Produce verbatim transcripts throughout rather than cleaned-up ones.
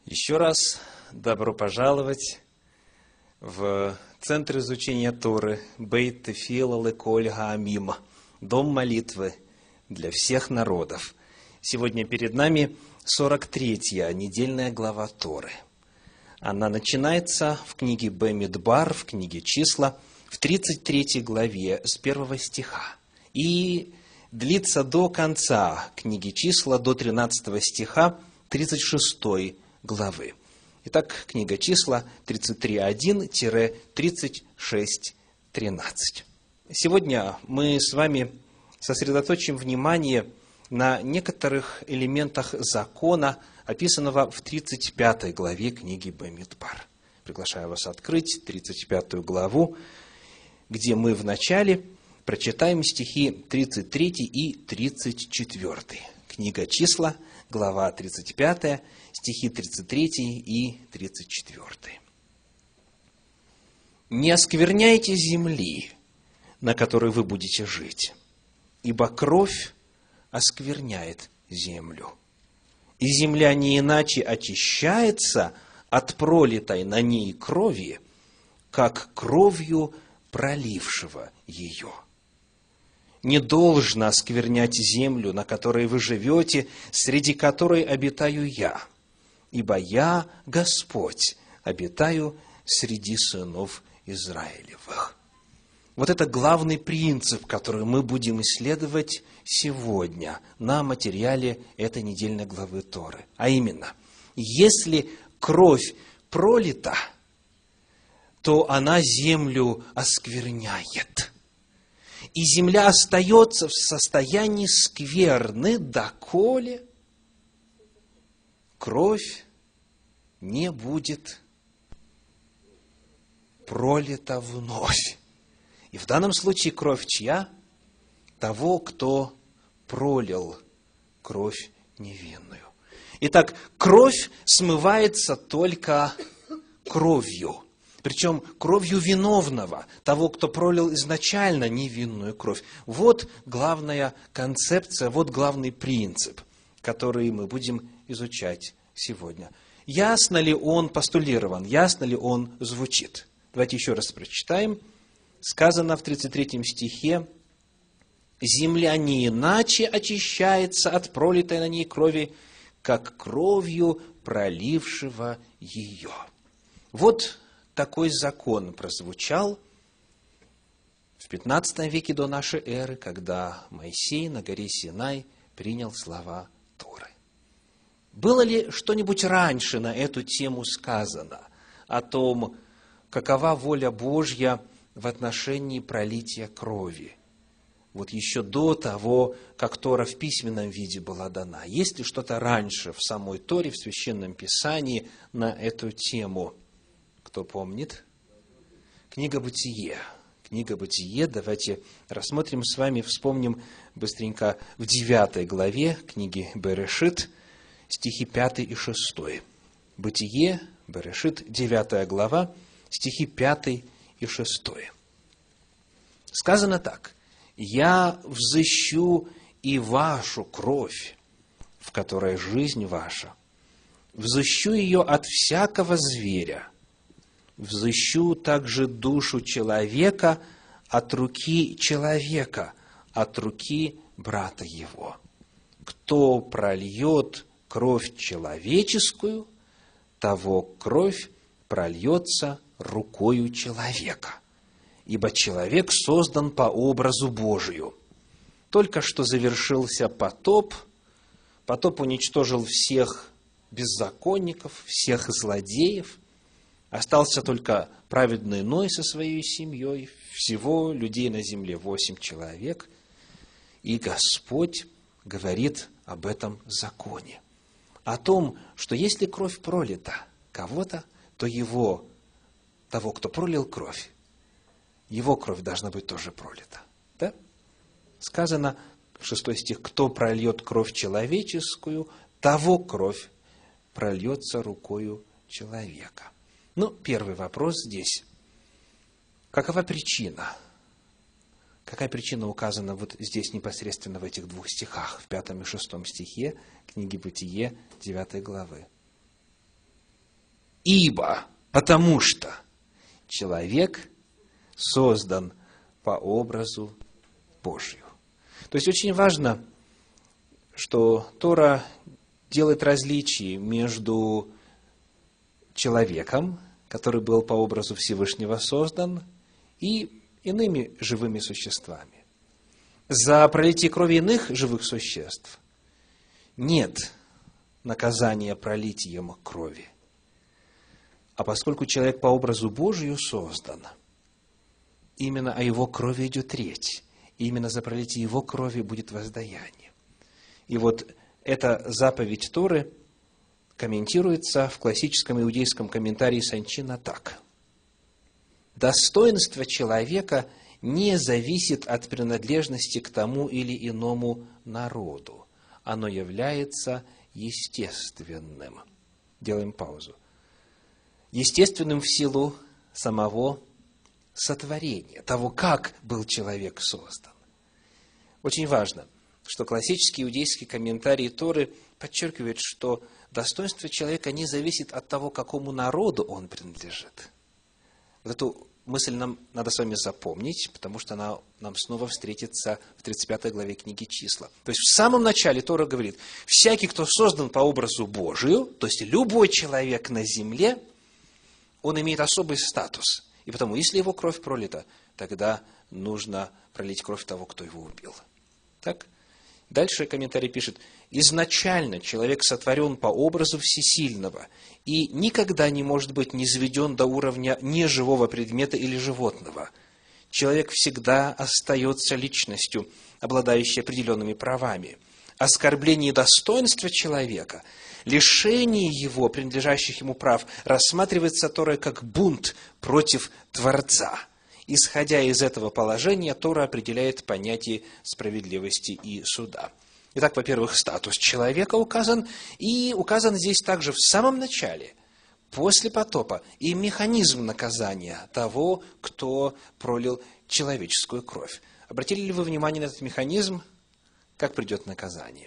Еще раз добро пожаловать в Центр изучения Торы Бейт Тефилла Леколь Хаамим, Дом молитвы для всех народов. Сегодня перед нами сорок третья недельная глава Торы. Она начинается в книге Бамидбар, в книге Числа, в тридцать третьей главе с первого стиха. И длится до конца книги Числа, до тринадцатого стиха тридцать шестой главы. Итак, книга Числа тридцать три один - тридцать шесть тринадцать. Сегодня мы с вами сосредоточим внимание на некоторых элементах закона, описанного в тридцать пятой главе книги Бамидбар. Приглашаю вас открыть тридцать пятую главу, где мы вначале прочитаем стихи тридцать третий и тридцать четвёртый. Книга Числа, глава тридцать пятая, стихи тридцать третий и тридцать четвёртый. «Не оскверняйте земли, на которой вы будете жить, ибо кровь оскверняет землю. И земля не иначе очищается от пролитой на ней крови, как кровью пролившего ее. Не должно осквернять землю, на которой вы живете, среди которой обитаю я, ибо я, Господь, обитаю среди сынов Израилевых». Вот это главный принцип, который мы будем исследовать сегодня на материале этой недельной главы Торы. А именно, если кровь пролита, то она землю оскверняет. И земля остается в состоянии скверны, доколе кровь не будет пролита вновь. И в данном случае кровь чья? Того, кто пролил кровь невинную. Итак, кровь смывается только кровью. Причем кровью виновного, того, кто пролил изначально невинную кровь. Вот главная концепция, вот главный принцип, который мы будем изучать сегодня. Ясно ли он постулирован, ясно ли он звучит? Давайте еще раз прочитаем. Сказано в тридцать третьем стихе: «Земля не иначе очищается от пролитой на ней крови, как кровью пролившего ее». Вот такой закон прозвучал в пятнадцатом веке до нашей эры, когда Моисей на горе Синай принял слова Торы. Было ли что-нибудь раньше на эту тему сказано, о том, какова воля Божья в отношении пролития крови? Вот еще до того, как Тора в письменном виде была дана. Есть ли что-то раньше в самой Торе, в Священном Писании на эту тему? Кто помнит? Книга Бытие. Книга Бытие. Давайте рассмотрим с вами, вспомним быстренько в девятой главе книги Берешит, стихи пятый и шестой. Бытие, Берешит, девятая глава, стихи пятый и шестой. Сказано так: «Я взыщу и вашу кровь, в которой жизнь ваша, взыщу ее от всякого зверя, взыщу также душу человека от руки человека, от руки брата его. Кто прольет кровь человеческую, того кровь прольется рукою человека. Ибо человек создан по образу Божию». Только что завершился потоп. Потоп уничтожил всех беззаконников, всех злодеев. Остался только праведный Ной со своей семьей. Всего людей на земле восемь человек. И Господь говорит об этом законе. О том, что если кровь пролита кого-то, то его, того, кто пролил кровь, его кровь должна быть тоже пролита. Да? Сказано, шестой стих: «Кто прольет кровь человеческую, того кровь прольется рукою человека». Ну, первый вопрос здесь. Какова причина? Какая причина указана вот здесь непосредственно в этих двух стихах, в пятом и шестом стихе книги Бытие, девятой главы? ибо, потому что человек создан по образу Божию. То есть очень важно, что Тора делает различие между человеком, который был по образу Всевышнего создан, и иными живыми существами. За пролитие крови иных живых существ нет наказания пролитием крови. А поскольку человек по образу Божию создан, именно о его крови идет речь. И именно за пролитие его крови будет воздаяние. И вот эта заповедь Торы комментируется в классическом иудейском комментарии Санчина так. Достоинство человека не зависит от принадлежности к тому или иному народу. Оно является естественным. Делаем паузу. Естественным в силу самого сотворения, того, как был человек создан. Очень важно, что классический иудейский комментарий Торы подчеркивает, что достоинство человека не зависит от того, какому народу он принадлежит. Вот эту мысль нам надо с вами запомнить, потому что она нам снова встретится в тридцать пятой главе книги «Числа». То есть, в самом начале Тора говорит, всякий, кто создан по образу Божию, то есть, любой человек на земле, он имеет особый статус. И потому, если его кровь пролита, тогда нужно пролить кровь того, кто его убил. Так? Дальше комментарий пишет, изначально человек сотворен по образу Всесильного и никогда не может быть низведен до уровня неживого предмета или животного. Человек всегда остается личностью, обладающей определенными правами. Оскорбление достоинства человека, лишение его, принадлежащих ему прав, рассматривается Торой как бунт против Творца. Исходя из этого положения, Тора определяет понятие справедливости и суда. Итак, во-первых, статус человека указан, и указан здесь также в самом начале, после потопа, и механизм наказания того, кто пролил человеческую кровь. Обратили ли вы внимание на этот механизм? Как придет наказание?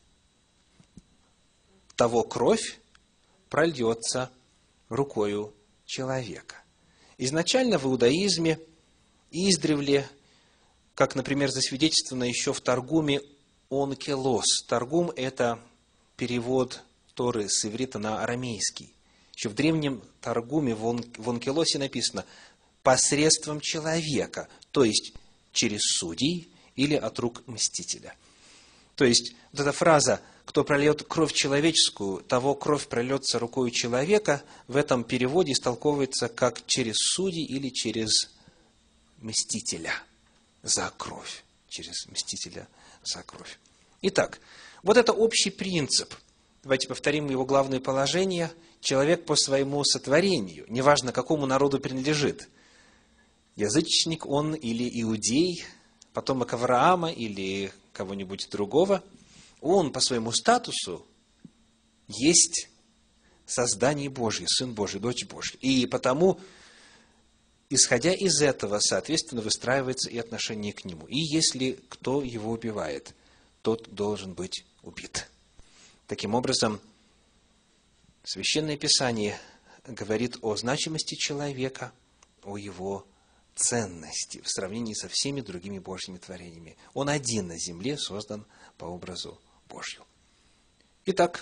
Того кровь прольется рукою человека. Изначально в иудаизме издревле, как, например, засвидетельствовано еще в Таргуме «онкелос». Таргум – это перевод Торы с иврита на арамейский. Еще в древнем Таргуме в онкелосе написано «посредством человека», то есть через судей или от рук мстителя. То есть, вот эта фраза «кто прольет кровь человеческую, того кровь прольется рукою человека» в этом переводе истолковывается как через судей или через мстителя за кровь. Через мстителя за кровь. Итак, вот это общий принцип. Давайте повторим его главные положения. Человек по своему сотворению, неважно, какому народу принадлежит, язычник он или иудей, потомок Авраама или кого-нибудь другого, он по своему статусу есть создание Божье, Сын Божий, Дочь Божья. И потому, исходя из этого, соответственно, выстраивается и отношение к нему. И если кто его убивает, тот должен быть убит. Таким образом, Священное Писание говорит о значимости человека, о его ценности в сравнении со всеми другими Божьими творениями. Он один на земле создан по образу Божью. Итак,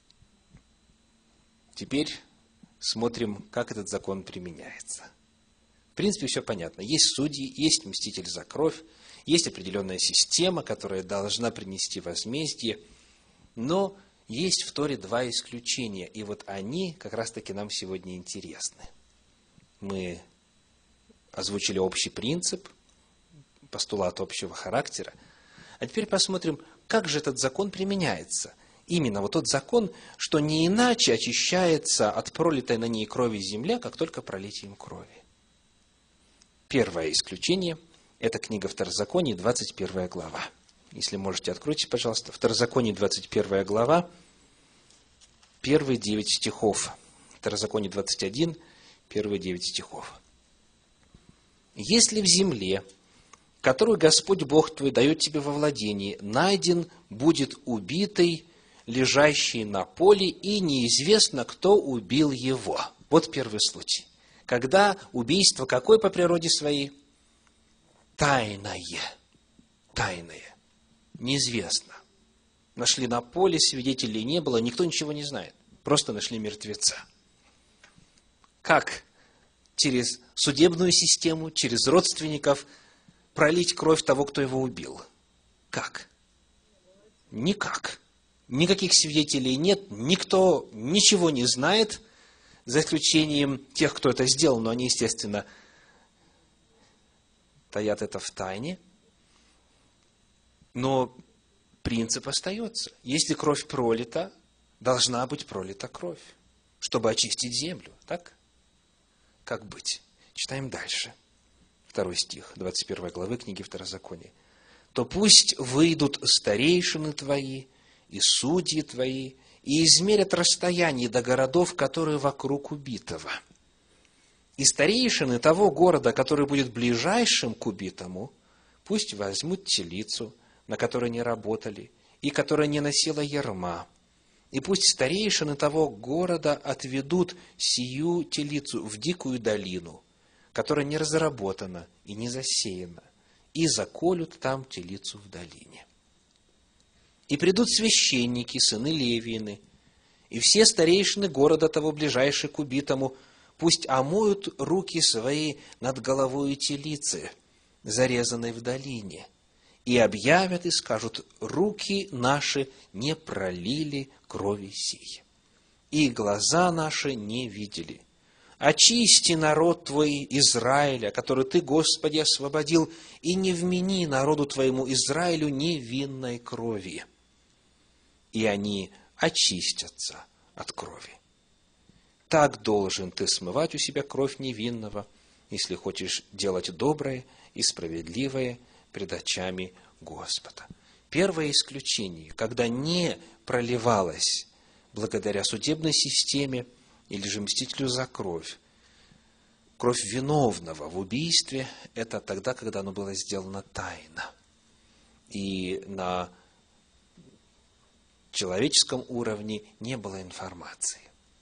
теперь смотрим, как этот закон применяется. В принципе, все понятно. Есть судьи, есть мститель за кровь, есть определенная система, которая должна принести возмездие, но есть в Торе два исключения, и вот они как раз-таки нам сегодня интересны. Мы озвучили общий принцип, постулат общего характера, а теперь посмотрим, как же этот закон применяется. Именно вот тот закон, что не иначе очищается от пролитой на ней крови земля, как только пролитием крови. Первое исключение – это книга Второзакония, двадцать первая глава. Если можете, откройте, пожалуйста, Второзаконие, двадцать первая глава, первые девять стихов. Второзаконие двадцать один, первые девять стихов. «Если в земле, которую Господь Бог твой дает тебе во владение, найден будет убитый, лежащий на поле, и неизвестно, кто убил его». Вот первый случай. Когда убийство какое по природе своей? Тайное. Тайное. Неизвестно. Нашли на поле, свидетелей не было, никто ничего не знает. Просто нашли мертвеца. Как через судебную систему, через родственников пролить кровь того, кто его убил? Как? Никак. Никаких свидетелей нет, никто ничего не знает, за исключением тех, кто это сделал, но они, естественно, таят это в тайне. Но принцип остается. Если кровь пролита, должна быть пролита кровь, чтобы очистить землю. Так? Как быть? Читаем дальше. Второй стих, двадцать первой главы книги Второзакония. «То пусть выйдут старейшины твои и судьи твои, и измерят расстояние до городов, которые вокруг убитого. И старейшины того города, который будет ближайшим к убитому, пусть возьмут телицу, на которой не работали, и которая не носила ярма. И пусть старейшины того города отведут сию телицу в дикую долину, которая не разработана и не засеяна, и заколют там телицу в долине. И придут священники, сыны Левиины, и все старейшины города того, ближайшие к убитому, пусть омоют руки свои над головой телицы, зарезанной в долине, и объявят и скажут: руки наши не пролили крови сей, и глаза наши не видели. Очисти народ твой Израиля, который ты, Господи, освободил, и не вмени народу твоему Израилю невинной крови. И они очистятся от крови. Так должен ты смывать у себя кровь невинного, если хочешь делать доброе и справедливое пред очами Господа». Первое исключение, когда не проливалось благодаря судебной системе или же мстителю за кровь, кровь виновного в убийстве, это тогда, когда оно было сделано тайно. И на человеческом уровне не было информации.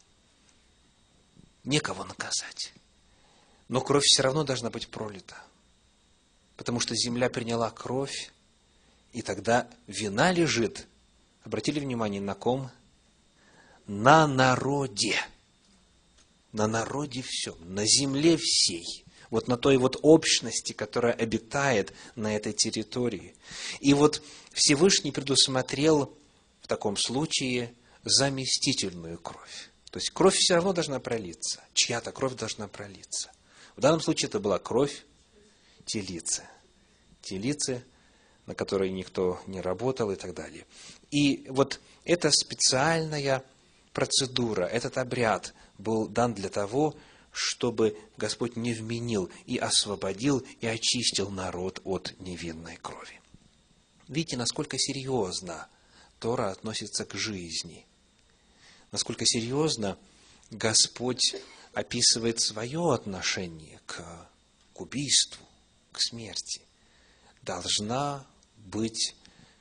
Некого наказать. Но кровь все равно должна быть пролита. Потому что земля приняла кровь, и тогда вина лежит, обратили внимание, на ком? На народе. На народе всем, на земле всей. Вот на той вот общности, которая обитает на этой территории. И вот Всевышний предусмотрел в таком случае заместительную кровь. То есть кровь все равно должна пролиться. Чья-то кровь должна пролиться. В данном случае это была кровь телицы. Телицы, на которой никто не работал и так далее. И вот эта специальная процедура, этот обряд был дан для того, чтобы Господь не вменил и освободил, и очистил народ от невинной крови. Видите, насколько серьезно Тора относится к жизни. Насколько серьезно Господь описывает свое отношение к, к убийству, к смерти. Должна быть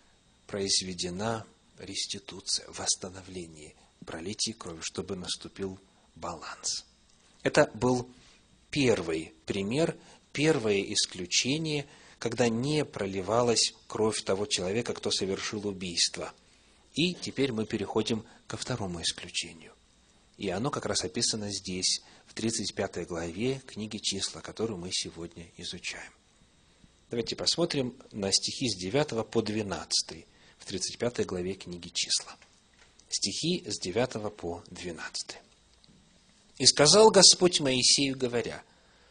произведена реституция, восстановление, пролитие крови, чтобы наступил баланс. Это был первый пример, первое исключение, когда не проливалась кровь того человека, кто совершил убийство. И теперь мы переходим ко второму исключению. И оно как раз описано здесь, в тридцать пятой главе книги «Числа», которую мы сегодня изучаем. Давайте посмотрим на стихи с девятого по двенадцатый в тридцать пятой главе книги «Числа». Стихи с девятого по двенадцатый. «И сказал Господь Моисею, говоря: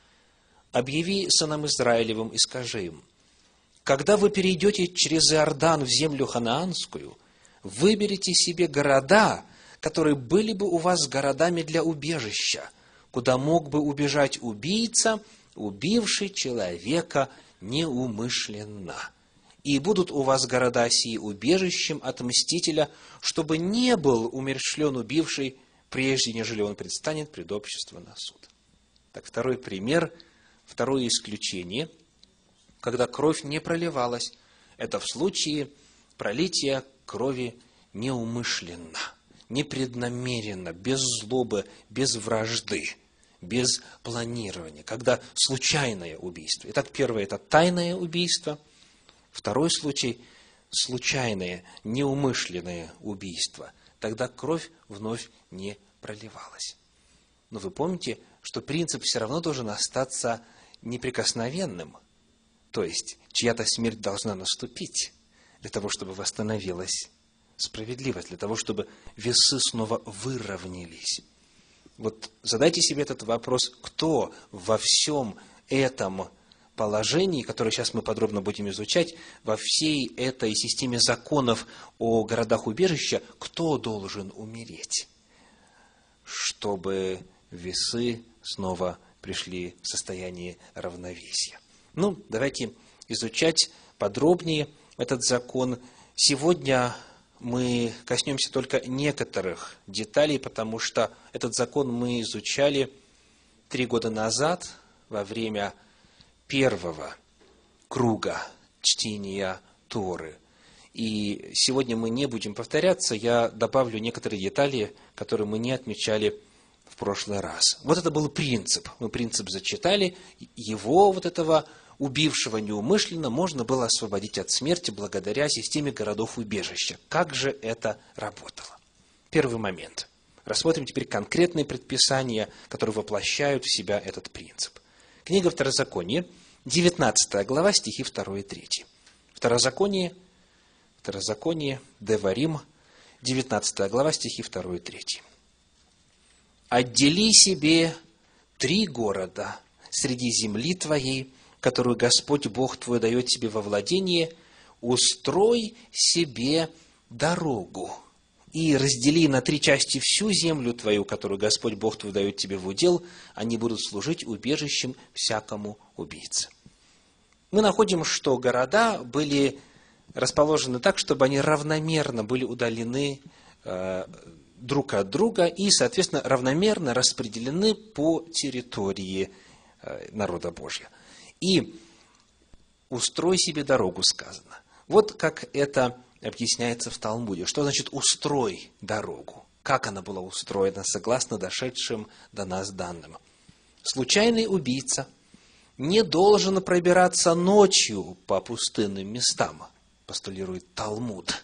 объяви сынам Израилевым и скажи им: когда вы перейдете через Иордан в землю ханаанскую, выберите себе города, которые были бы у вас городами для убежища, куда мог бы убежать убийца, убивший человека неумышленно. И будут у вас города сии убежищем от мстителя, чтобы не был умерщвлен убивший, прежде нежели он предстанет пред общество на суд». Так, второй пример, второе исключение, когда кровь не проливалась, это в случае пролития крови неумышленно. непреднамеренно, без злобы, без вражды, без планирования, когда случайное убийство. Итак, первое – это тайное убийство. Второй случай – случайное, неумышленное убийство. Тогда кровь вновь не проливалась. Но вы помните, что принцип все равно должен остаться неприкосновенным. То есть, чья-то смерть должна наступить для того, чтобы восстановилась справедливость, для того, чтобы весы снова выровнялись. Вот задайте себе этот вопрос, кто во всем этом положении, которое сейчас мы подробно будем изучать, во всей этой системе законов о городах-убежища, кто должен умереть, чтобы весы снова пришли в состояние равновесия. Ну, давайте изучать подробнее этот закон. Сегодня мы коснемся только некоторых деталей, потому что этот закон мы изучали три года назад во время первого круга чтения Торы. И сегодня мы не будем повторяться, я добавлю некоторые детали, которые мы не отмечали в прошлый раз. Вот это был принцип. Мы принцип зачитали, его, вот этого убившего неумышленно, можно было освободить от смерти благодаря системе городов-убежища. Как же это работало? Первый момент. Рассмотрим теперь конкретные предписания, которые воплощают в себя этот принцип. Книга Второзакония, девятнадцатая глава, стихи два и три. Второзаконие, Второзаконие, Деварим, девятнадцатая глава, стихи два и три. «Отдели себе три города среди земли твоей, которую Господь Бог твой дает тебе во владение, устрой себе дорогу и раздели на три части всю землю твою, которую Господь Бог твой дает тебе в удел, они будут служить убежищем всякому убийце». Мы находим, что города были расположены так, чтобы они равномерно были удалены э, друг от друга и, соответственно, равномерно распределены по территории э, народа Божьего. И «устрой себе дорогу» сказано. Вот как это объясняется в Талмуде. Что значит «устрой дорогу»? Как она была устроена, согласно дошедшим до нас данным? Случайный убийца не должен пробираться ночью по пустынным местам, постулирует Талмуд,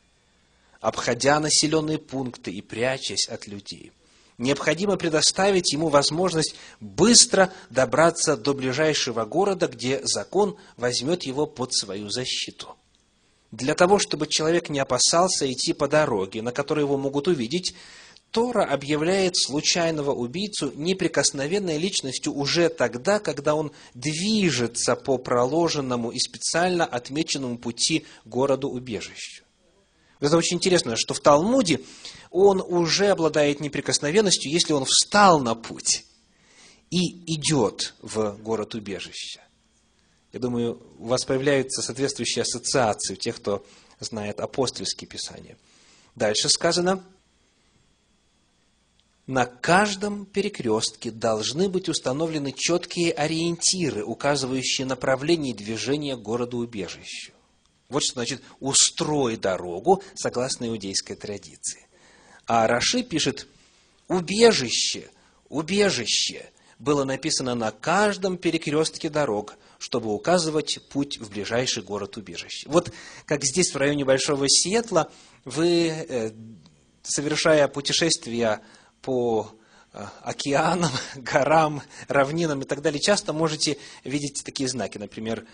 обходя населенные пункты и прячась от людей. Необходимо предоставить ему возможность быстро добраться до ближайшего города, где закон возьмет его под свою защиту. Для того, чтобы человек не опасался идти по дороге, на которой его могут увидеть, Тора объявляет случайного убийцу неприкосновенной личностью уже тогда, когда он движется по проложенному и специально отмеченному пути городу-убежищу. Это очень интересно, что в Талмуде он уже обладает неприкосновенностью, если он встал на путь и идет в город-убежище. Я думаю, у вас появляются соответствующие ассоциации у тех, кто знает апостольские писания. Дальше сказано: на каждом перекрестке должны быть установлены четкие ориентиры, указывающие направление движения к городу-убежищу. Вот что значит «устрой дорогу» согласно иудейской традиции. А Раши пишет: «убежище, убежище» было написано на каждом перекрестке дорог, чтобы указывать путь в ближайший город-убежище. Вот как здесь, в районе Большого Сиэтла, вы, совершая путешествия по океанам, горам, равнинам и так далее, часто можете видеть такие знаки. Например,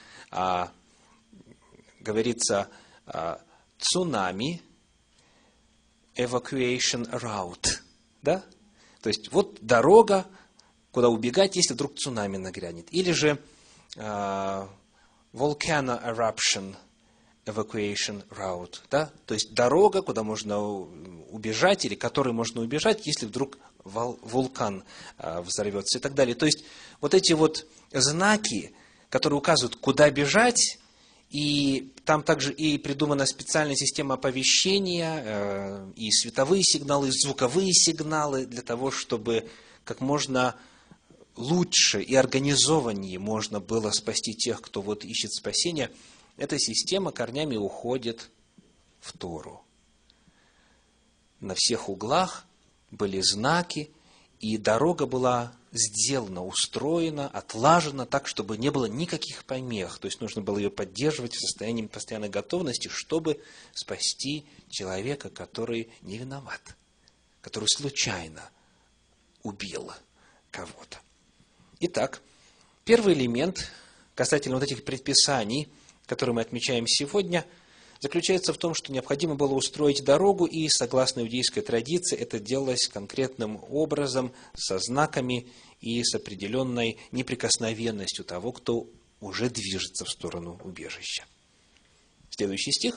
говорится «цунами», «evacuation route». Да? То есть, вот дорога, куда убегать, если вдруг цунами нагрянет. Или же uh, volcano eruption evacuation route. Да? То есть, дорога, куда можно убежать, или которой можно убежать, если вдруг вул- вулкан uh, взорвется и так далее. То есть, вот эти вот знаки, которые указывают, куда бежать, и там также и придумана специальная система оповещения, э, и световые сигналы, и звуковые сигналы, для того, чтобы как можно лучше и организованнее можно было спасти тех, кто вот ищет спасения. Эта система корнями уходит в Тору. на всех углах были знаки, и дорога была сделана, устроена, отлажена так, чтобы не было никаких помех. То есть нужно было ее поддерживать в состоянии постоянной готовности, чтобы спасти человека, который не виноват, который случайно убил кого-то. Итак, первый элемент касательно вот этих предписаний, которые мы отмечаем сегодня, заключается в том, что необходимо было устроить дорогу, и, согласно иудейской традиции, это делалось конкретным образом, со знаками и с определенной неприкосновенностью того, кто уже движется в сторону убежища. Следующий стих,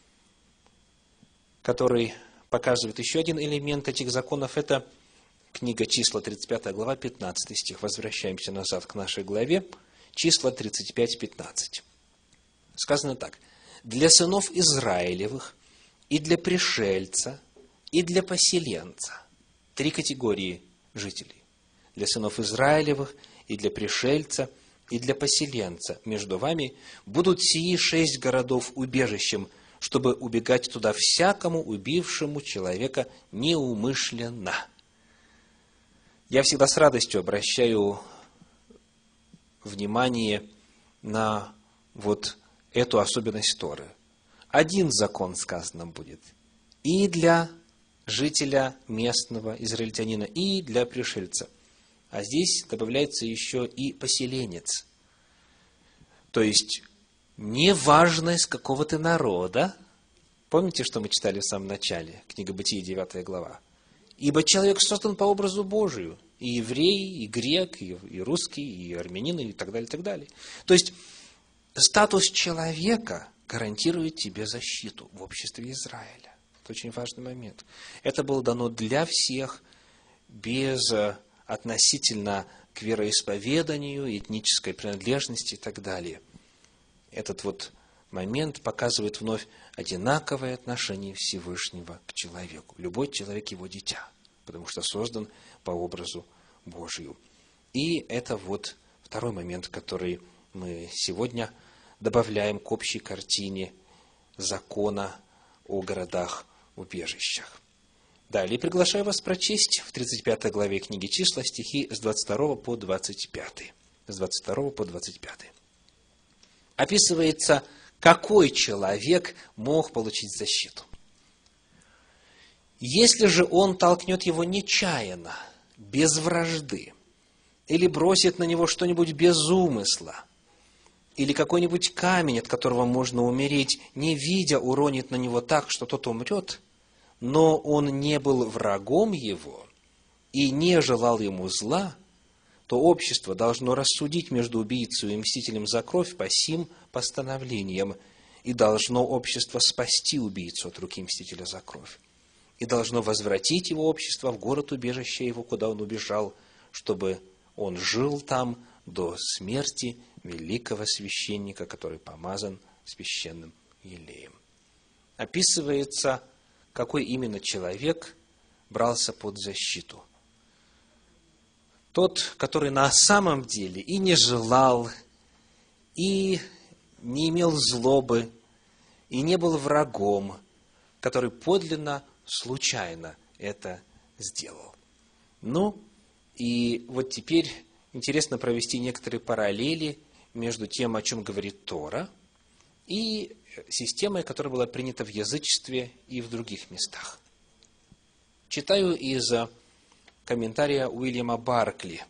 который показывает еще один элемент этих законов, это книга Числа, тридцать пятая глава, пятнадцатый стих. Возвращаемся назад к нашей главе. Числа тридцать пять, пятнадцать. Сказано так. «Для сынов Израилевых и для пришельца, и для поселенца». Три категории жителей. Для сынов Израилевых, и для пришельца, и для поселенца. Между вами будут сии шесть городов убежищем, чтобы убегать туда всякому убившему человека неумышленно. Я всегда с радостью обращаю внимание на вот эту особенность Торы. Один закон сказано будет и для жителя местного израильтянина, и для пришельца. А здесь добавляется еще и поселенец. То есть, неважно, из какого ты народа. Помните, что мы читали в самом начале? Книга Бытия, девятая глава. «Ибо человек создан по образу Божию, и еврей, и грек, и, и русский, и армянин, и так далее, и так далее». То есть, статус человека гарантирует тебе защиту в обществе Израиля. Это очень важный момент. Это было дано для всех, без относительно к вероисповеданию, этнической принадлежности и так далее. Этот вот момент показывает вновь одинаковое отношение Всевышнего к человеку. Любой человек его дитя, потому что создан по образу Божию. И это вот второй момент, который мы сегодня добавляем к общей картине закона о городах-убежищах. Далее приглашаю вас прочесть в тридцать пятой главе книги Числа стихи с двадцать второго по двадцать пятый. С двадцать второго по двадцать пятый. Описывается, какой человек мог получить защиту. Если же он толкнет его нечаянно, без вражды, или бросит на него что-нибудь без умысла, или какой-нибудь камень, от которого можно умереть, не видя, уронит на него так, что тот умрет, но он не был врагом его и не желал ему зла, то общество должно рассудить между убийцей и мстителем за кровь по сим постановлениям, и должно общество спасти убийцу от руки мстителя за кровь, и должно возвратить его общество в город-убежище его, куда он убежал, чтобы он жил там до смерти великого священника, который помазан священным елеем. Описывается, какой именно человек брался под защиту. Тот, который на самом деле и не желал, и не имел злобы, и не был врагом, который подлинно, случайно это сделал. Ну, и вот теперь интересно провести некоторые параллели между тем, о чем говорит Тора, и системой, которая была принята в язычестве и в других местах. Читаю из комментария Уильяма Баркли.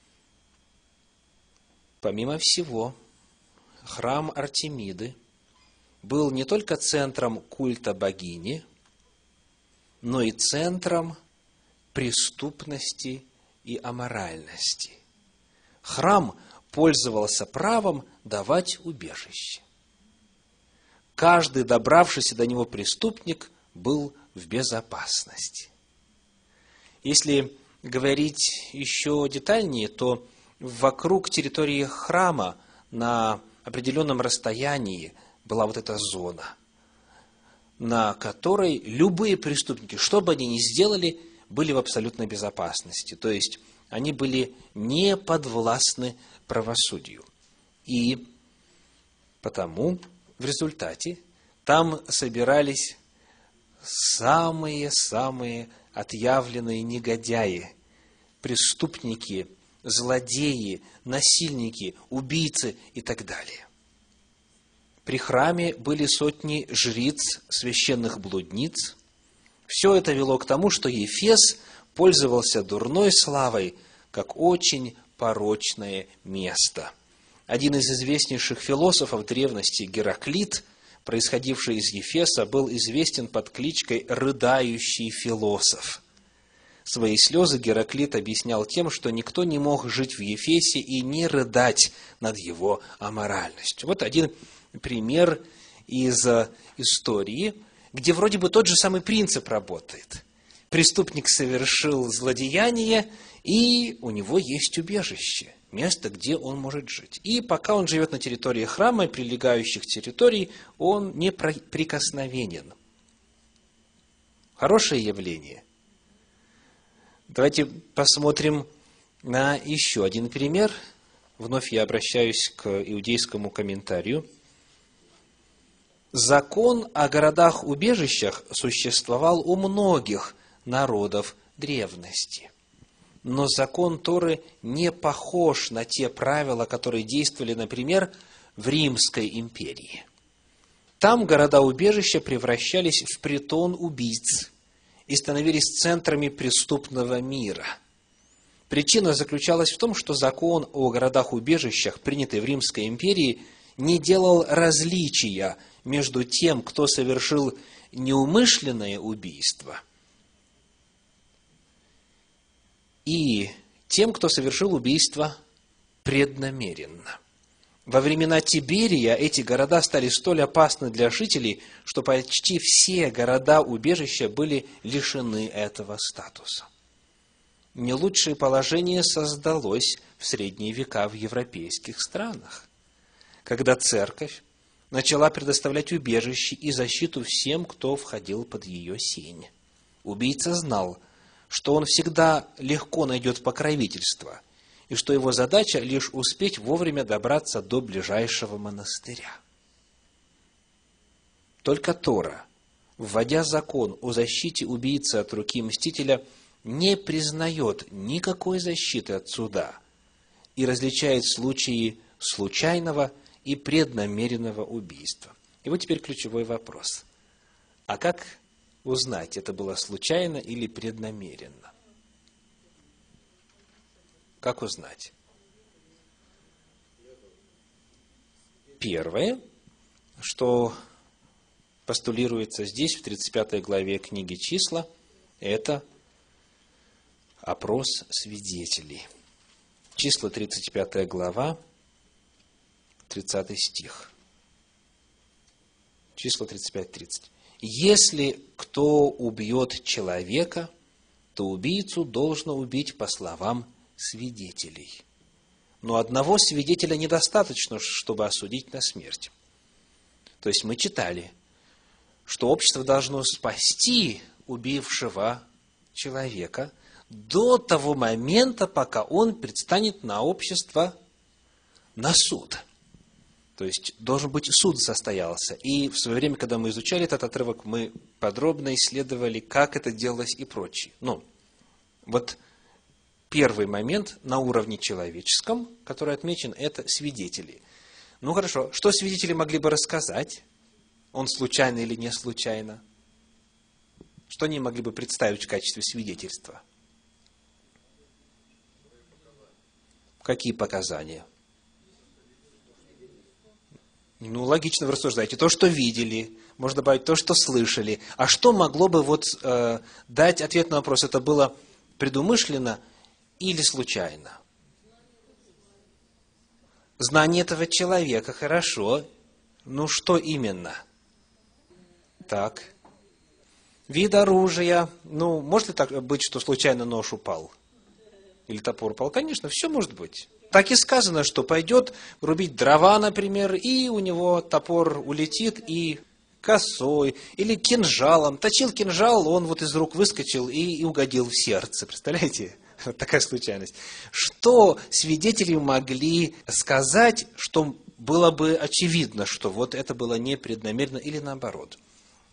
Помимо всего, храм Артемиды был не только центром культа богини, но и центром преступности и аморальности. Храм пользовался правом давать убежище. Каждый добравшийся до него преступник был в безопасности. Если говорить еще детальнее, то вокруг территории храма на определенном расстоянии была вот эта зона, на которой любые преступники, что бы они ни сделали, были в абсолютной безопасности. То есть, они были не подвластны правосудию. И потому в результате там собирались самые-самые отъявленные негодяи, преступники, злодеи, насильники, убийцы и так далее. При храме были сотни жриц, священных блудниц. Все это вело к тому, что Ефес пользовался дурной славой, как очень порочное место. Один из известнейших философов древности, Гераклит, происходивший из Ефеса, был известен под кличкой «рыдающий философ». Свои слезы Гераклит объяснял тем, что никто не мог жить в Ефесе и не рыдать над его аморальностью. Вот один пример из истории, где вроде бы тот же самый принцип работает. Преступник совершил злодеяние, и у него есть убежище, место, где он может жить. И пока он живет на территории храма и прилегающих территорий, он неприкосновенен. Хорошее явление. Давайте посмотрим на еще один пример. Вновь я обращаюсь к иудейскому комментарию. Закон о городах-убежищах существовал у многих народов древности. Но закон Торы не похож на те правила, которые действовали, например, в Римской империи. Там города-убежища превращались в притон убийц и становились центрами преступного мира. Причина заключалась в том, что закон о городах-убежищах, принятый в Римской империи, не делал различия между тем, кто совершил неумышленное убийство, и тем, кто совершил убийство преднамеренно. Во времена Тиберия эти города стали столь опасны для жителей, что почти все города-убежища были лишены этого статуса. Не лучшее положение создалось в средние века в европейских странах, когда церковь начала предоставлять убежище и защиту всем, кто входил под ее сень. Убийца знал, что он всегда легко найдет покровительство, и что его задача лишь успеть вовремя добраться до ближайшего монастыря. Только Тора, вводя закон о защите убийцы от руки мстителя, не признает никакой защиты от суда и различает случаи случайного и преднамеренного убийства. И вот теперь ключевой вопрос. А как узнать, это было случайно или преднамеренно? Как узнать? Первое, что постулируется здесь, в тридцать пятой главе книги «Числа», это опрос свидетелей. Числа, тридцать пятая глава, тридцатый стих. Числа тридцать пять тридцать. «Если кто убьет человека, то убийцу должно убить по словам свидетелей. Но одного свидетеля недостаточно, чтобы осудить на смерть». То есть мы читали, что общество должно спасти убившего человека до того момента, пока он предстанет на общество на суд. То есть должен быть суд состоялся. И в свое время, когда мы изучали этот отрывок, мы подробно исследовали, как это делалось и прочее. Ну, вот первый момент на уровне человеческом, который отмечен, это свидетели. Ну хорошо, что свидетели могли бы рассказать? Он случайно или не случайно? Что они могли бы представить в качестве свидетельства? Какие показания? Ну, логично вы рассуждаете. То, что видели, можно добавить то, что слышали. А что могло бы вот э, дать ответ на вопрос, это было предумышленно или случайно? Знание этого человека, хорошо. Ну, что именно? Так. Вид оружия. Ну, может ли так быть, что случайно нож упал? Или топор упал? Конечно, все может быть. Так и сказано, что пойдет рубить дрова, например, и у него топор улетит, и косой, или кинжалом. Точил кинжал, он вот из рук выскочил и, и угодил в сердце. Представляете? Вот такая случайность. Что свидетели могли сказать, что было бы очевидно, что вот это было непреднамеренно или наоборот?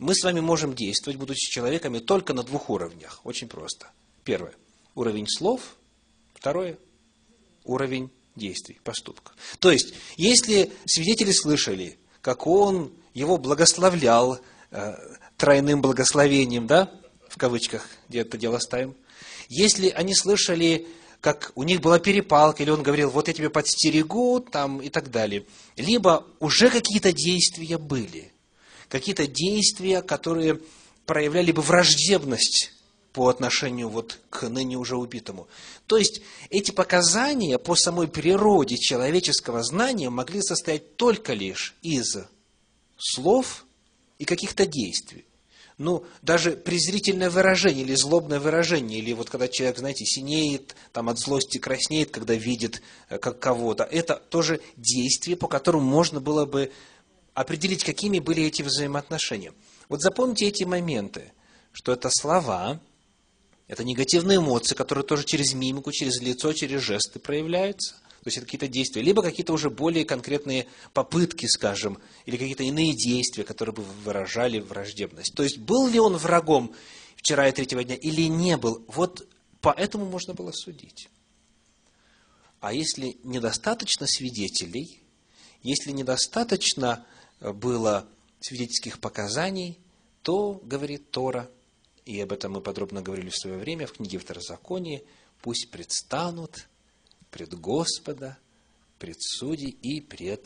мы с вами можем действовать, будучи человеками, только на двух уровнях. Очень просто. Первое – уровень слов. Второе – уровень действий, поступков. То есть, если свидетели слышали, как он его благословлял э, тройным благословением, да, в кавычках, где это дело ставим, если они слышали, как у них была перепалка, или он говорил, вот я тебя подстерегу, там, и так далее, либо уже какие-то действия были, какие-то действия, которые проявляли бы враждебность по отношению вот к ныне уже убитому. То есть, эти показания по самой природе человеческого знания могли состоять только лишь из слов и каких-то действий. Ну, даже презрительное выражение или злобное выражение, или вот когда человек, знаете, синеет, там от злости краснеет, когда видит как кого-то, это тоже действие, по которому можно было бы определить, какими были эти взаимоотношения. Вот запомните эти моменты, что это слова, это негативные эмоции, которые тоже через мимику, через лицо, через жесты проявляются. То есть это какие-то действия, либо какие-то уже более конкретные попытки, скажем, или какие-то иные действия, которые бы выражали враждебность. То есть был ли он врагом вчера и третьего дня, или не был, вот по этому можно было судить. А если недостаточно свидетелей, если недостаточно было свидетельских показаний, то, говорит Тора, и об этом мы подробно говорили в свое время в книге Второзакония, пусть предстанут пред Господа, пред судей и пред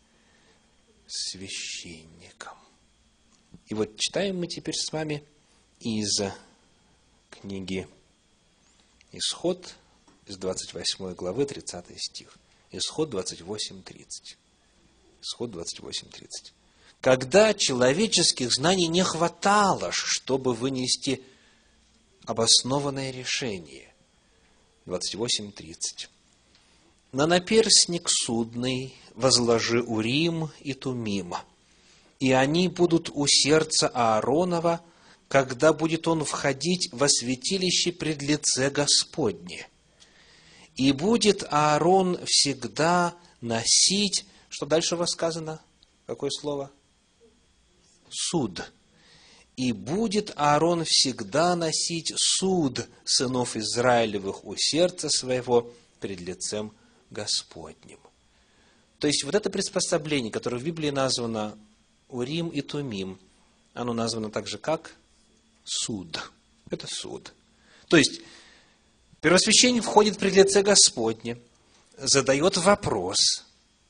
священником. И вот читаем мы теперь с вами из книги Исход, из двадцать восьмой главы, тридцатый стих. Исход двадцать восемь тридцать. Исход двадцать восемь тридцать. Когда человеческих знаний не хватало, чтобы вынести обоснованное решение. двадцать восемь тридцать. На наперстник судный возложи Урим и Тумим, и они будут у сердца Ааронова, когда будет он входить во святилище пред лице Господне. И будет Аарон всегда носить, что дальше у вас сказано? Какое слово? Суд. И будет Аарон всегда носить суд сынов Израилевых у сердца своего пред лицем Господним. То есть, вот это приспособление, которое в Библии названо Урим и Тумим, оно названо также как суд. Это суд. То есть, первосвященник входит пред лице Господне, задает вопрос,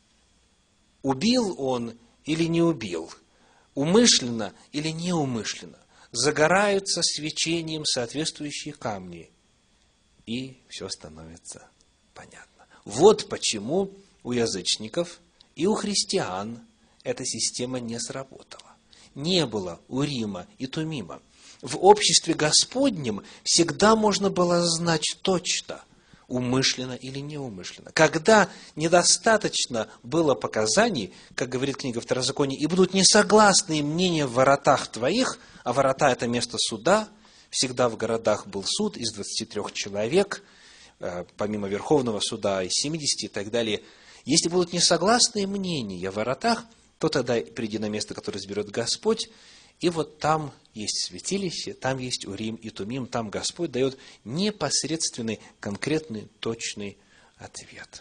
убил он или не убил, умышленно или неумышленно. Загораются свечением соответствующие камни, и все становится понятно. Вот почему у язычников и у христиан эта система не сработала. Не было Урима и Тумима. В обществе Господнем всегда можно было знать точно, умышленно или неумышленно. Когда недостаточно было показаний, как говорит книга Второзакония, и будут несогласные мнения в воротах твоих, а ворота – это место суда, всегда в городах был суд из двадцати трёх человек, помимо Верховного суда из семидесяти и так далее. Если будут несогласные мнения в воротах, то тогда приди на место, которое изберет Господь, и вот там есть святилище, там есть Урим и Тумим, там Господь дает непосредственный, конкретный, точный ответ.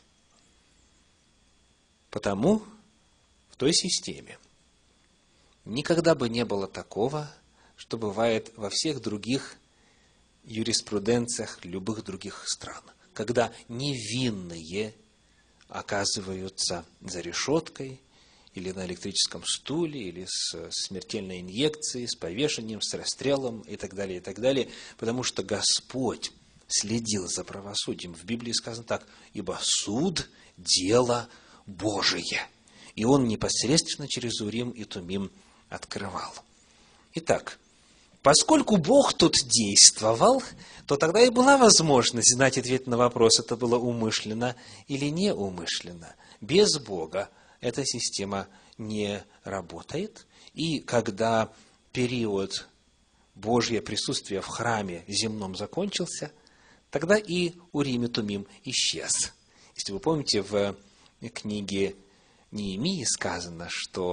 Потому в той системе никогда бы не было такого, что бывает во всех других юриспруденциях любых других стран, когда невинные оказываются за решеткой, или на электрическом стуле, или с смертельной инъекцией, с повешением, с расстрелом и так далее, и так далее, потому что Господь следил за правосудием. В Библии сказано так: «Ибо суд – дело Божие». И Он непосредственно через Урим и Тумим открывал. Итак, поскольку Бог тут действовал, то тогда и была возможность знать ответ на вопрос, это было умышленно или неумышленно. Без Бога эта система не работает. И когда период Божьего присутствия в храме земном закончился, тогда и Урим и Тумим исчез. Если вы помните, в книге Неемии сказано, что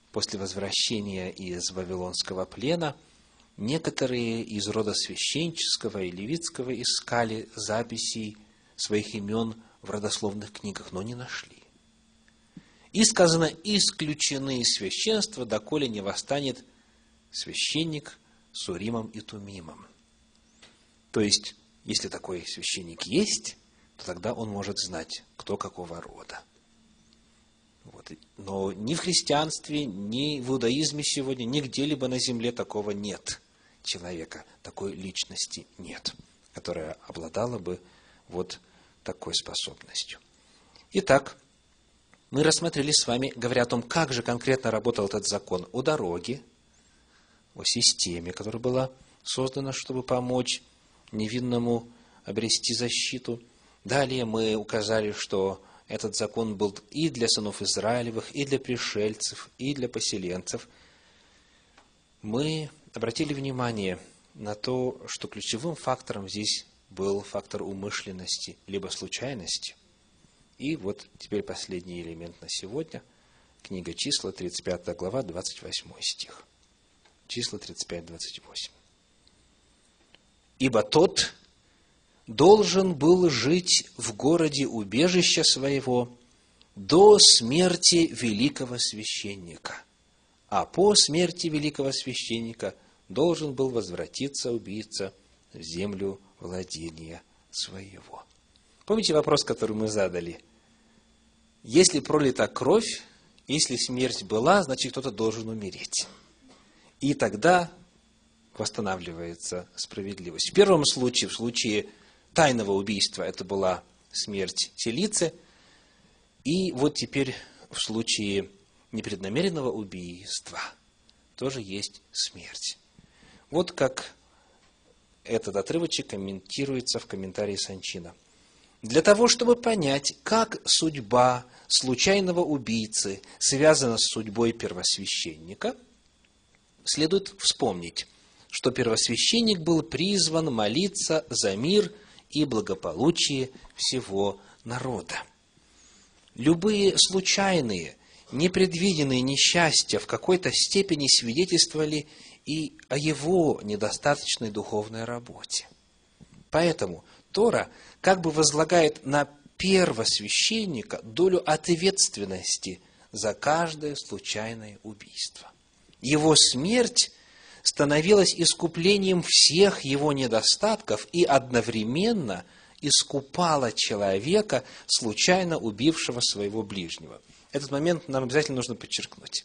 после возвращения из Вавилонского плена некоторые из рода священческого и левитского искали записей своих имен в родословных книгах, но не нашли. И сказано: исключены из священства, доколе не восстанет священник с Уримом и Тумимом. То есть, если такой священник есть, то тогда он может знать, кто какого рода. Вот. Но ни в христианстве, ни в иудаизме сегодня, ни где-либо на земле такого нет человека, такой личности нет, которая обладала бы вот такой способностью. Итак, мы рассмотрели с вами, говоря о том, как же конкретно работал этот закон, о дороге, о системе, которая была создана, чтобы помочь невинному обрести защиту. Далее мы указали, что этот закон был и для сынов Израилевых, и для пришельцев, и для поселенцев. Мы обратили внимание на то, что ключевым фактором здесь был фактор умышленности, либо случайности. И вот теперь последний элемент на сегодня. Книга Числа, тридцать пятая глава, двадцать восьмой стих. Числа тридцать пять, двадцать восемь. «Ибо тот должен был жить в городе убежища своего до смерти великого священника, а по смерти великого священника должен был возвратиться убийца в землю владения своего». Помните вопрос, который мы задали? Если пролита кровь, если смерть была, значит, кто-то должен умереть. И тогда восстанавливается справедливость. В первом случае, в случае тайного убийства, это была смерть телицы. И вот теперь в случае непреднамеренного убийства тоже есть смерть. Вот как этот отрывочек комментируется в комментарии Санчина. Для того, чтобы понять, как судьба случайного убийцы связана с судьбой первосвященника, следует вспомнить, что первосвященник был призван молиться за мир и благополучие всего народа. Любые случайные, непредвиденные несчастья в какой-то степени свидетельствовали и о его недостаточной духовной работе. Поэтому Тора как бы возлагает на первосвященника долю ответственности за каждое случайное убийство. Его смерть становилась искуплением всех его недостатков и одновременно искупала человека, случайно убившего своего ближнего. Этот момент нам обязательно нужно подчеркнуть.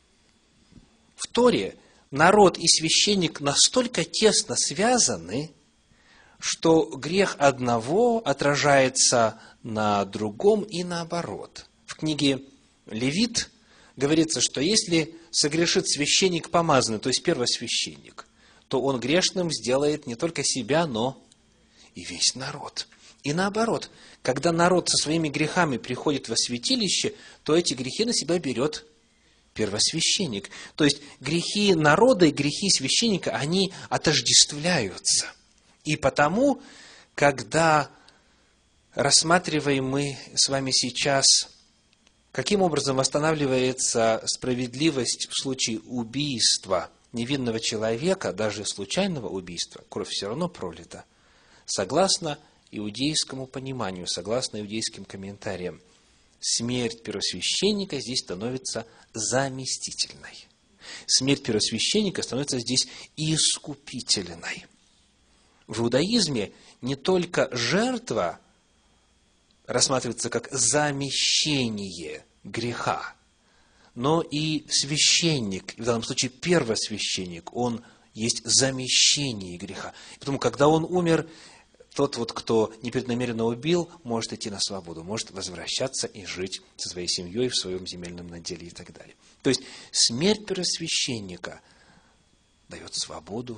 В Торе народ и священник настолько тесно связаны, что грех одного отражается на другом и наоборот. В книге Левит говорится, что если согрешит священник помазанный, то есть первосвященник, то он грешным сделает не только себя, но и весь народ. И наоборот, когда народ со своими грехами приходит во святилище, то эти грехи на себя берет первосвященник. То есть грехи народа и грехи священника, они отождествляются. И потому, когда рассматриваем мы с вами сейчас, каким образом восстанавливается справедливость в случае убийства невинного человека, даже случайного убийства, кровь все равно пролита, согласно иудейскому пониманию, согласно иудейским комментариям, смерть первосвященника здесь становится заместительной. Смерть первосвященника становится здесь искупительной. В иудаизме не только жертва рассматривается как замещение греха, но и священник, в данном случае первосвященник, он есть замещение греха. И потому, когда он умер, тот, вот, кто непреднамеренно убил, может идти на свободу, может возвращаться и жить со своей семьей в своем земельном наделе и так далее. То есть смерть первосвященника дает свободу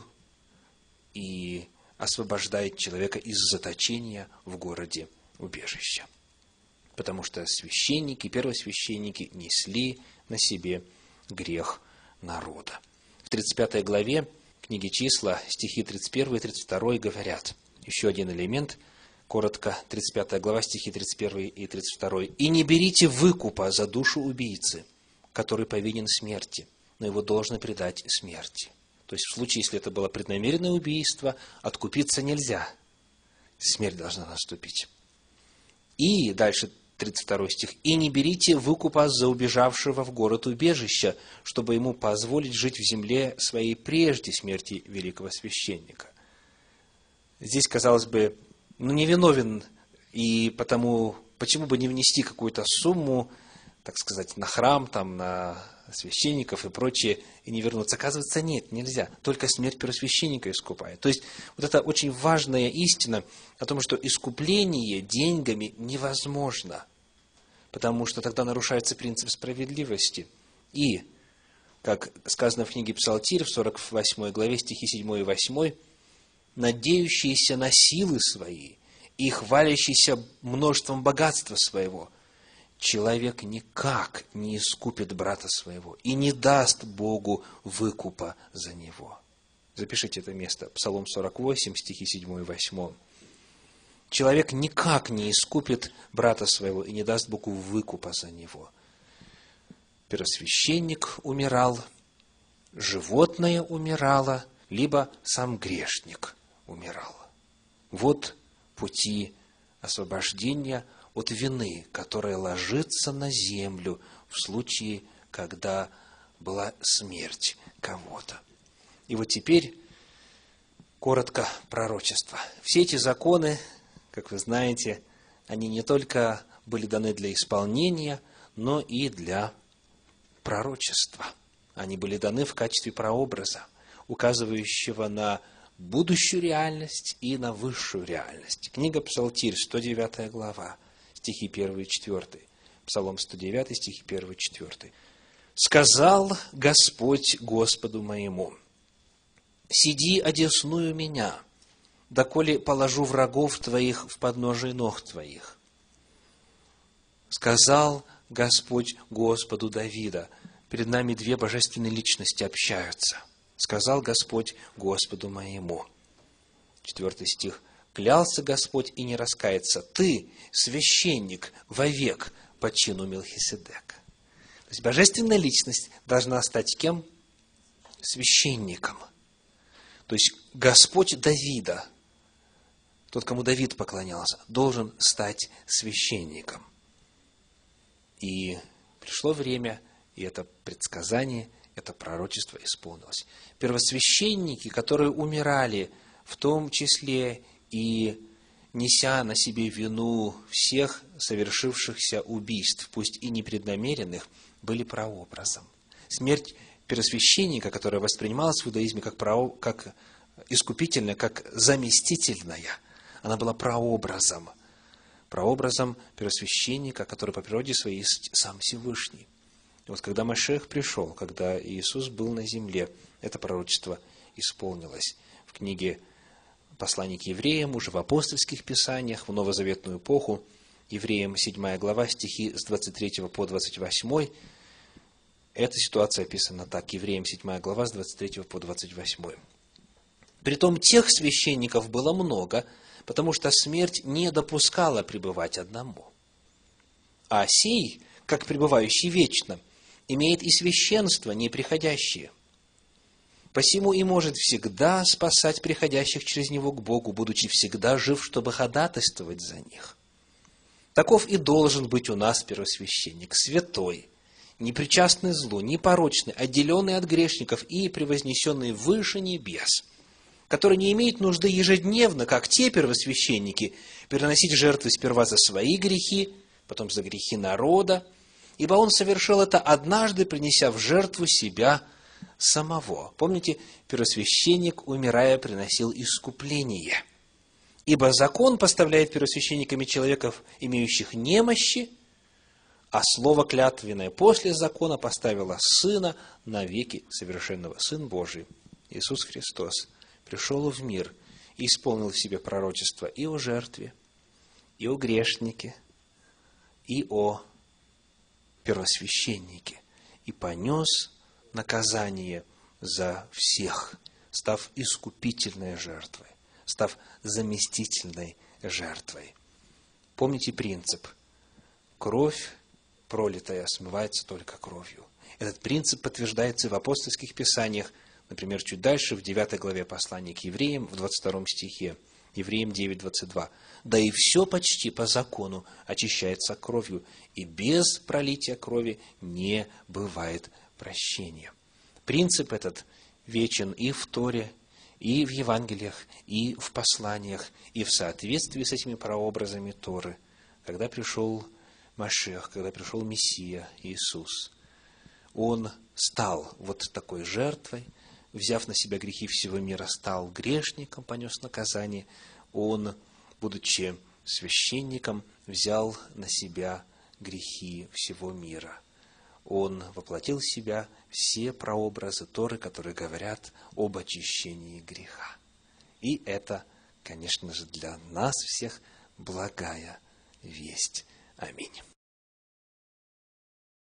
и освобождает человека из заточения в городе убежища. Потому что священники, первосвященники несли на себе грех народа. В тридцать пятой главе книги Числа, стихи тридцать первый и тридцать второй говорят, еще один элемент, коротко, тридцать пятая глава, стихи тридцать первый и тридцать второй. «И не берите выкупа за душу убийцы, который повинен смерти, но его должны предать смерти. То есть в случае, если это было преднамеренное убийство, откупиться нельзя. Смерть должна наступить. И дальше тридцать второй стих. «И не берите выкупа за убежавшего в город убежища, чтобы ему позволить жить в земле своей прежде смерти великого священника». Здесь, казалось бы, ну, невиновен, и потому, почему бы не внести какую-то сумму, так сказать, на храм, там, на священников и прочее, и не вернуться. Оказывается, нет, нельзя. Только смерть первосвященника искупает. То есть, вот это очень важная истина о том, что искупление деньгами невозможно, потому что тогда нарушается принцип справедливости. И, как сказано в книге Псалтирь, в сорок восьмой главе, стихи седьмой и восьмой, «надеющиеся на силы свои и хвалящиеся множеством богатства своего, человек никак не искупит брата своего и не даст Богу выкупа за него». Запишите это место. Псалом сорок восемь, стихи седьмой и восьмой. Человек никак не искупит брата своего и не даст Богу выкупа за него. Первосвященник умирал, животное умирало, либо сам грешник умирал. Вот пути освобождения от вины, которая ложится на землю в случае, когда была смерть кого-то. И вот теперь коротко пророчество. Все эти законы, как вы знаете, они не только были даны для исполнения, но и для пророчества. Они были даны в качестве прообраза, указывающего на будущую реальность и на высшую реальность. Книга Псалтирь, сто девятая глава, стихи первый и четвёртый. Псалом сто девятый, стихи первый и четвёртый. «Сказал Господь Господу моему: сиди одесную меня, доколе положу врагов твоих в подножие ног твоих». Сказал Господь Господу Давида. Перед нами две божественные личности общаются. Сказал Господь Господу моему. Четвертый стих. «Клялся Господь и не раскается. Ты, священник, вовек по чину Мелхиседека». То есть божественная личность должна стать кем? Священником. То есть Господь Давида, тот, кому Давид поклонялся, должен стать священником. И пришло время, и это предсказание, это пророчество исполнилось. Первосвященники, которые умирали, в том числе и неся на себе вину всех совершившихся убийств, пусть и непреднамеренных, были прообразом. Смерть первосвященника, которая воспринималась в иудаизме как, прао, как искупительная, как заместительная, она была прообразом. Прообразом первосвященника, который по природе своей есть сам Всевышний. И вот когда Машиах пришел, когда Иисус был на земле, это пророчество исполнилось. В книге «Послание к евреям», уже в апостольских писаниях, в новозаветную эпоху, Евреям седьмая глава, стихи с двадцать третьего по двадцать восьмой, эта ситуация описана так, Евреям седьмая глава, с двадцать третьего по двадцать восьмой. Притом тех священников было много, потому что смерть не допускала пребывать одному. А сей, как пребывающий вечно, имеет и священство неприходящее. Посему и может всегда спасать приходящих через него к Богу, будучи всегда жив, чтобы ходатайствовать за них. Таков и должен быть у нас первосвященник, святой, непричастный злу, непорочный, отделенный от грешников и превознесенный выше небес, который не имеет нужды ежедневно, как те первосвященники, переносить жертвы сперва за свои грехи, потом за грехи народа, ибо он совершил это однажды, принеся в жертву себя самого. Помните, первосвященник, умирая, приносил искупление. Ибо закон поставляет первосвященниками человеков, имеющих немощи, а слово клятвенное после закона поставило Сына навеки совершенного. Сын Божий, Иисус Христос, пришел в мир и исполнил в себе пророчество и о жертве, и о грешнике, и о первосвященнике, и понес наказание за всех, став искупительной жертвой, став заместительной жертвой. Помните принцип: кровь, пролитая, смывается только кровью. Этот принцип подтверждается в апостольских писаниях, например, чуть дальше, в девятой главе послания к евреям, в двадцать втором стихе, Евреям девять, двадцать два. «Да и все почти по закону очищается кровью, и без пролития крови не бывает прощения». Принцип этот вечен и в Торе, и в Евангелиях, и в посланиях, и в соответствии с этими прообразами Торы, когда пришел Машиах, когда пришел Мессия Иисус. Он стал вот такой жертвой, взяв на себя грехи всего мира, стал грешником, понес наказание. Он, будучи священником, взял на себя грехи всего мира. Он воплотил в себя все прообразы Торы, которые говорят об очищении греха. И это, конечно же, для нас всех благая весть. Аминь.